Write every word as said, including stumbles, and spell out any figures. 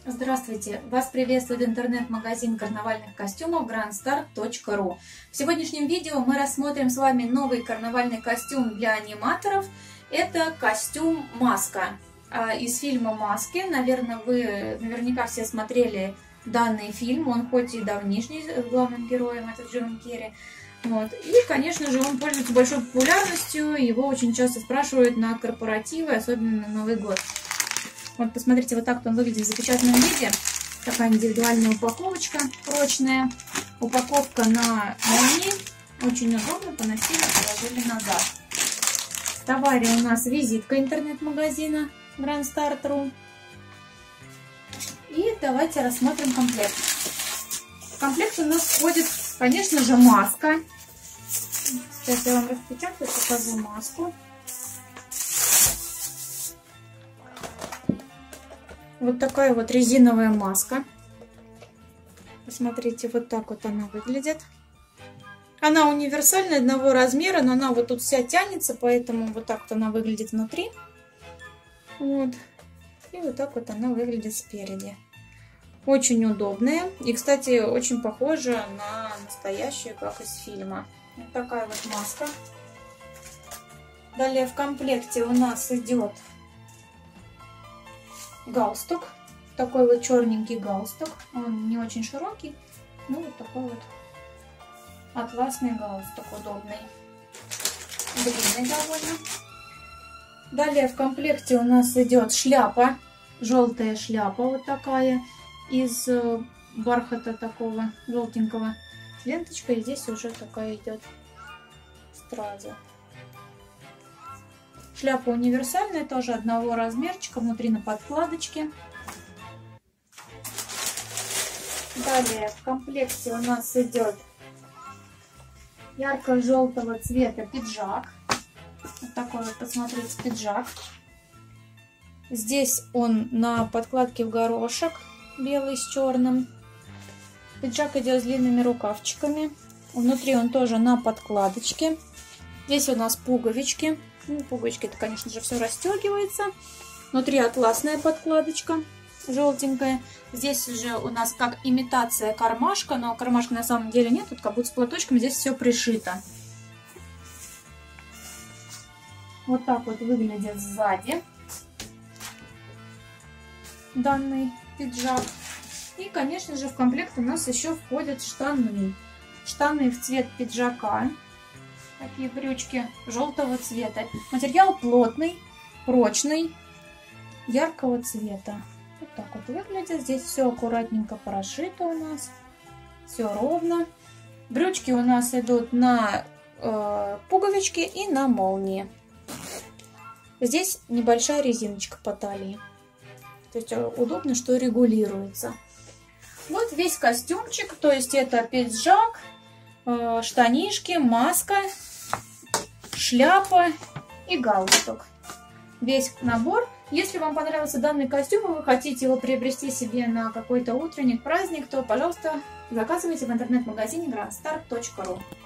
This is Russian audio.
Здравствуйте! Вас приветствует интернет-магазин карнавальных костюмов гранд старт точка ру. В сегодняшнем видео мы рассмотрим с вами новый карнавальный костюм для аниматоров. Это костюм «Маска» из фильма «Маски». Наверное, вы наверняка все смотрели данный фильм. Он хоть и давнишний, с главным героем, это Джимом Керри. Вот. И, конечно же, он пользуется большой популярностью. Его очень часто спрашивают на корпоративы, особенно на Новый год. Вот, посмотрите, вот так вот он выглядит в запечатанном виде. Такая индивидуальная упаковочка прочная. Упаковка на молнии. Очень удобно, поносили, положили назад. В товаре у нас визитка интернет-магазина гранд старт точка ру. И давайте рассмотрим комплект. В комплект у нас входит, конечно же, маска. Сейчас я вам распечатаю, покажу маску. Вот такая вот резиновая маска. Посмотрите, вот так вот она выглядит. Она универсальная, одного размера, но она вот тут вся тянется, поэтому вот так вот она выглядит внутри. Вот. И вот так вот она выглядит спереди. Очень удобная. И, кстати, очень похожа на настоящую, как из фильма. Вот такая вот маска. Далее в комплекте у нас идет галстук. Такой вот черненький галстук. Он не очень широкий. Ну, вот такой вот атласный галстук удобный. Длинный довольно. Далее в комплекте у нас идет шляпа. Желтая шляпа вот такая. Из бархата такого желтенького. Ленточка. И здесь уже такая идет страза. Шляпа универсальная, тоже одного размерчика, внутри на подкладочке. Далее в комплекте у нас идет ярко-желтого цвета пиджак. Вот такой вот, посмотрите, пиджак. Здесь он на подкладке в горошек, белый с черным. Пиджак идет с длинными рукавчиками. Внутри он тоже на подкладочке. Здесь у нас пуговички. Ну, пуговички, это, конечно же, все расстегивается. Внутри атласная подкладочка, желтенькая. Здесь уже у нас как имитация кармашка, но кармашка на самом деле нет. Тут как будто с платочком, здесь все пришито. Вот так вот выглядит сзади данный пиджак. И, конечно же, в комплект у нас еще входят штаны. Штаны в цвет пиджака. Такие брючки желтого цвета. Материал плотный, прочный, яркого цвета. Вот так вот выглядит. Здесь все аккуратненько прошито у нас. Все ровно. Брючки у нас идут на э, пуговички и на молнии. Здесь небольшая резиночка по талии. То есть удобно, что регулируется. Вот весь костюмчик. То есть это пиджак, э, штанишки, маска, шляпа и галстук. Весь набор. Если вам понравился данный костюм, и вы хотите его приобрести себе на какой-то утренник, праздник, то, пожалуйста, заказывайте в интернет-магазине гранд старт точка ру.